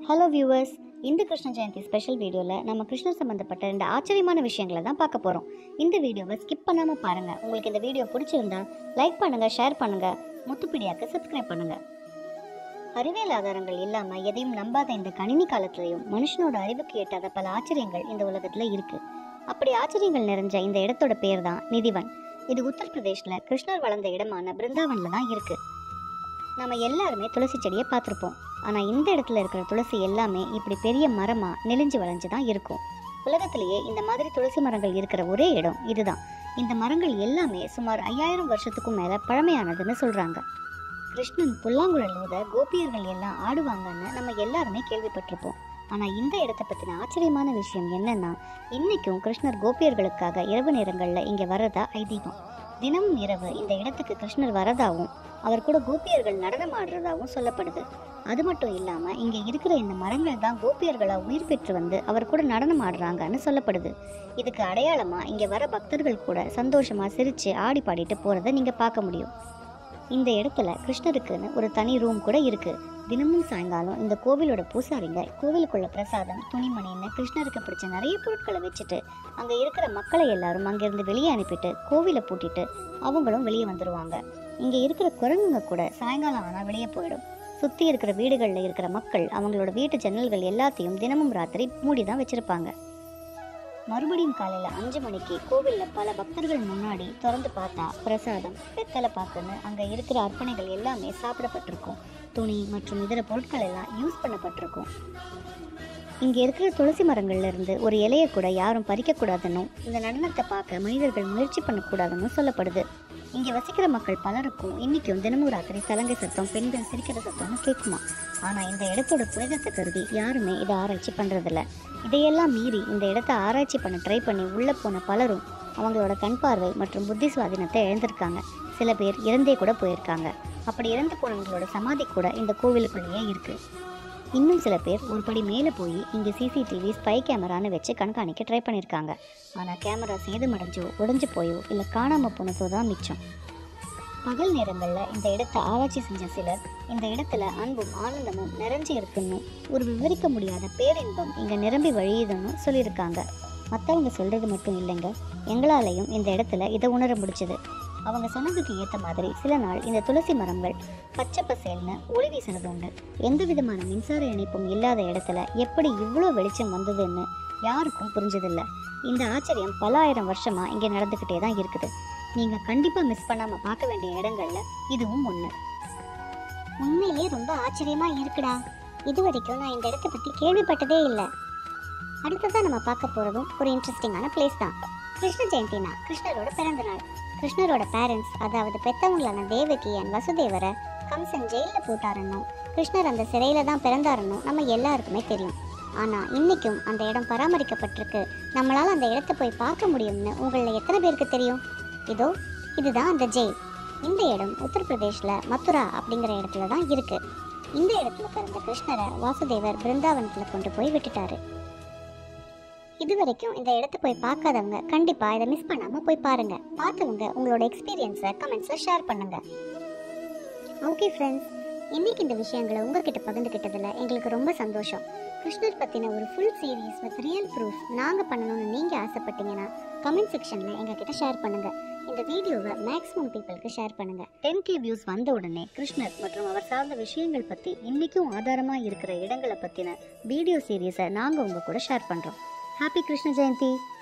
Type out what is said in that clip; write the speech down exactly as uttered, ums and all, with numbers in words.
Hello viewers, இந்த Krishna Jayanthi special வீடியோவில் நம்ம கிருஷ்ணர் சம்மந்தப்பட்ட ரெண்டு ஆச்சரியமான விஷயங்களை தான் பார்க்க போகிறோம். இந்த வீடியோவை ஸ்கிப் பண்ணாமல் பாருங்கள். உங்களுக்கு இந்த வீடியோ பிடிச்சிருந்தா லைக் பண்ணுங்கள், ஷேர் பண்ணுங்கள், முத்துப்பிடியாக்கு சப்ஸ்கிரைப் பண்ணுங்கள். அறிவியல் ஆதாரங்கள் இல்லாமல் எதையும் நம்பாத இந்த கணினி காலத்திலையும் மனுஷனோட அறிவுக்கு எட்டாத பல ஆச்சரியங்கள் இந்த உலகத்தில் இருக்குது. அப்படி ஆச்சரியங்கள் நிறைஞ்ச இந்த இடத்தோட பேர் தான் நிதிவன். இது உத்தரப்பிரதேஷில் கிருஷ்ணர் வளர்ந்த இடமான பிருந்தாவனில் தான் இருக்குது. நம்ம எல்லாருமே துளசி செடியை பார்த்துருப்போம். ஆனால் இந்த இடத்துல இருக்கிற துளசி எல்லாமே இப்படி பெரிய மரமாக நெளிஞ்சு வளைஞ்சு தான் இருக்கும். உலகத்திலேயே இந்த மாதிரி துளசி மரங்கள் இருக்கிற ஒரே இடம் இதுதான். இந்த மரங்கள் எல்லாமே சுமார் ஐயாயிரம் வருஷத்துக்கும் மேலே பழமையானதுன்னு சொல்கிறாங்க. கிருஷ்ணன் புல்லாங்குழல் ஊத கோபியர்கள் எல்லாம் ஆடுவாங்கன்னு நம்ம எல்லாருமே கேள்விப்பட்டிருப்போம். ஆனால் இந்த இடத்த பற்றின ஆச்சரியமான விஷயம் என்னன்னா, இன்றைக்கும் கிருஷ்ணர் கோபியர்களுக்காக இரவு நேரங்களில் இங்கே வரதா ஐதீகம். தினமும் இரவு இந்த இடத்துக்கு கிருஷ்ணர் வரதாகவும் அவர் கூட கோபியர்கள் நடனம் ஆடுறதாகவும் சொல்லப்படுது. அது மட்டும் இல்லாமல் இங்கே இருக்கிற இந்த மரங்கள் தான் கோபியர்களாக உயிர் பெற்று வந்து அவர் கூட நடனம் ஆடுறாங்கன்னு சொல்லப்படுது. இதுக்கு அடையாளமாக இங்கே வர பக்தர்கள் கூட சந்தோஷமாக சிரித்து ஆடி பாடிட்டு போகிறத நீங்கள் பார்க்க முடியும். இந்த இடத்துல கிருஷ்ணருக்குன்னு ஒரு தனி ரூம் கூட இருக்குது. தினமும் சாயங்காலம் இந்த கோவிலோட பூசாரிங்க கோவிலுக்குள்ள பிரசாதம், துணிமணின்னு கிருஷ்ணருக்கு பிடிச்ச நிறைய பொருட்களை வச்சுட்டு அங்கே இருக்கிற மக்களை எல்லாரும் அங்கேருந்து வெளியே அனுப்பிட்டு கோவிலை பூட்டிட்டு அவங்களும் வெளியே வந்துடுவாங்க. இங்கே இருக்கிற குரங்குங்க கூட சாயங்காலம் ஆனால் வெளியே போயிடும். சுற்றி இருக்கிற வீடுகளில் இருக்கிற மக்கள் அவங்களோட வீட்டு ஜன்னல்கள் எல்லாத்தையும் தினமும் ராத்திரி மூடி தான் வச்சுருப்பாங்க. மறுபடியும் காலையில் அஞ்சு மணிக்கு கோவிலில் பல பக்தர்கள் முன்னாடி திறந்து பார்த்தா பிரசாதம், வெத்தலை பாக்குன்னு அங்கே இருக்கிற அர்ப்பணைகள் எல்லாமே சாப்பிடப்பட்டிருக்கும். துணி மற்றும் இதர பொருட்கள் எல்லாம் யூஸ் பண்ணப்பட்டிருக்கும். இங்கே இருக்கிற துளசி மரங்கள்ல இருந்து ஒரு இலையை கூட யாரும் பறிக்கக்கூடாதுன்னும் இந்த நடனத்தை பார்க்க மனிதர்கள் முயற்சி பண்ணக்கூடாதுன்னு சொல்லப்படுது. இங்கே வசிக்கிற மக்கள் பலருக்கும் இன்றைக்கும் தினமும் ராத்திரி சலங்கை சத்தம், பெண்கள் சிரிக்கிற சத்தம்னு கேட்குமா. ஆனால் இந்த இடத்தோட புனிதத்தை கருதி யாருமே இதை ஆராய்ச்சி பண்ணுறதில்ல. இதையெல்லாம் மீறி இந்த இடத்த ஆராய்ச்சி பண்ண ட்ரை பண்ணி உள்ளே போன பலரும் அவங்களோட கண் பார்வை மற்றும் புத்தி சுவாதீனத்தை இழந்திருக்காங்க. சில பேர் இறந்தே கூட போயிருக்காங்க. அப்படி இறந்து போனவங்களோட சமாதி கூட இந்த கோவிலுக்குள்ளேயே இருக்குது. இன்னும் சில பேர் ஒரு படி மேலே போய் இங்கே சிசிடிவி, ஸ்பை கேமரான்னு வச்சு கண்காணிக்க ட்ரை பண்ணியிருக்காங்க. ஆனால் கேமரா சேதமடைஞ்சோ, உடைஞ்சு போயோ இல்லை காணாமல் போனதோ தான் மிச்சம். பகல் நேரங்களில் இந்த இடத்தை ஆராய்ச்சி செஞ்ச சிலர் இந்த இடத்துல அன்பும் ஆனந்தமும் நிறைஞ்சு இருக்குன்னு, ஒரு விவரிக்க முடியாத பேரின்பம் இங்கே நிரம்பி வழியுதுன்னு சொல்லியிருக்காங்க. மற்றவங்க சொல்கிறது மட்டும் இல்லைங்க, எங்களாலையும் இந்த இடத்துல இதை உணர முடிச்சது. அவங்க சொன்னதுக்கு ஏற்ற மாதிரி சில நாள் இந்த துளசி மரங்கள் பச்சை பசேல்னு ஒளி வீசினது உண்டு. எந்த விதமான மின்சார இணைப்பும் இல்லாத இடத்துல எப்படி இவ்வளோ வெளிச்சம் வந்ததுன்னு யாருக்கும் புரிஞ்சதில்லை. இந்த ஆச்சரியம் பல ஆயிரம் வருஷமாக இங்கே நடந்துக்கிட்டே தான் இருக்குது. நீங்கள் கண்டிப்பாக மிஸ் பண்ணாமல் பார்க்க வேண்டிய இடங்கள்ல இதுவும் ஒன்று. உண்மையிலே ரொம்ப ஆச்சரியமா இருக்குடா. இது வரைக்கும் நான் இந்த இடத்த பற்றி கேள்விப்பட்டதே இல்லை. அடுத்ததான் நம்ம பார்க்க போகிறதும் ஒரு இன்ட்ரெஸ்டிங்கான பிளேஸ் தான். கிருஷ்ண ஜெயந்தினா கிருஷ்ணரோட பிறந்த நாள். கிருஷ்ணரோட பேரண்ட்ஸ், அதாவது பெத்தவங்களான தேவகி அண்ட் வசுதேவரை கம்சன் ஜெயிலில் போட்டாருன்னும் கிருஷ்ணர் அந்த சிறையில தான் பிறந்தாருன்னும் நம்ம எல்லாருக்குமே தெரியும். ஆனால் இன்றைக்கும் அந்த இடம் பராமரிக்கப்பட்டிருக்கு. நம்மளால் அந்த இடத்த போய் பார்க்க முடியும்னு உங்களில் எத்தனை பேருக்கு தெரியும்? இதோ இதுதான் அந்த ஜெயில். இந்த இடம் உத்தரப்பிரதேஷில் மதுரா அப்படிங்கிற இடத்துல தான் இருக்குது. இந்த இடத்துல பிறந்த கிருஷ்ணரை வாசுதேவர் பிருந்தாவனத்தில் கொண்டு போய் விட்டுட்டாரு. இது வரைக்கும் இந்த இடத்த போய் பார்க்காதவங்க கண்டிப்பாக இதை மிஸ் பண்ணாமல் போய் பாருங்க. பார்த்தவங்க உங்களோட எக்ஸ்பீரியன்ஸை கமெண்ட்ஸில் ஷேர் பண்ணுங்க. ஓகே ஃப்ரெண்ட்ஸ், இன்னைக்கு இந்த விஷயங்களை உங்ககிட்ட பகிர்ந்துக்கிட்டதில் எங்களுக்கு ரொம்ப சந்தோஷம். கிருஷ்ணர் பற்றின ஒரு full series with real proof நாங்கள் பண்ணணும்னு நீங்கள் ஆசைப்பட்டீங்கன்னா கமெண்ட் செக்ஷனில் எங்ககிட்ட ஷேர் பண்ணுங்கள். இந்த வீடியோவை மேக்ஸிமம் பீப்புளுக்கு ஷேர் பண்ணுங்கள். டென் கே வியூஸ் வந்த உடனே கிருஷ்ணர் மற்றும் அவர் சார்ந்த விஷயங்கள் பற்றி இன்றைக்கும் ஆதாரமாக இருக்கிற இடங்களை பற்றின வீடியோ சீரீஸை நாங்கள் உங்கள் கூட ஷேர் பண்ணுறோம். ஹாப்பி கிருஷ்ண ஜெயந்தி.